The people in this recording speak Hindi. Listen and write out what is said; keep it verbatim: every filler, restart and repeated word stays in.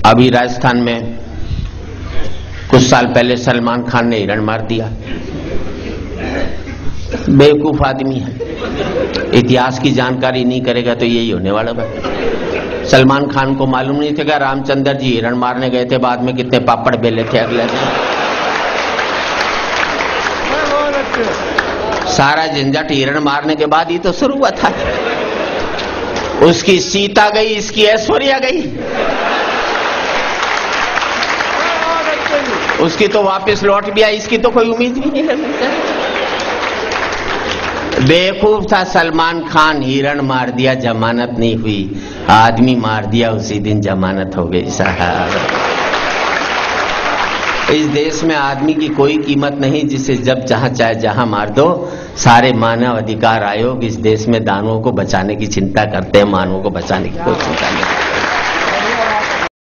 अभी राजस्थान में कुछ साल पहले सलमान खान ने हिरण मार दिया। बेवकूफ आदमी है, इतिहास की जानकारी नहीं करेगा तो यही होने वाला है। सलमान खान को मालूम नहीं था कि रामचंद्र जी हिरण मारने गए थे, बाद में कितने पापड़ बेले थे अगले दिन। सारा झंझट हिरण मारने के बाद ही तो शुरू हुआ था। उसकी सीता गई, इसकी ऐश्वर्या गई, उसकी तो वापस लौट भी आई, इसकी तो कोई उम्मीद भी नहीं लगती। बेवकूफ था सलमान खान, हिरण मार दिया, जमानत नहीं हुई, आदमी मार दिया, उसी दिन जमानत हो गई साहब। इस देश में आदमी की कोई कीमत नहीं, जिसे जब जहां चाहे जहां मार दो। सारे मानव अधिकार आयोग इस देश में दानवों को बचाने की चिंता करते हैं, मानवों को बचाने की कोई चिंता नहीं।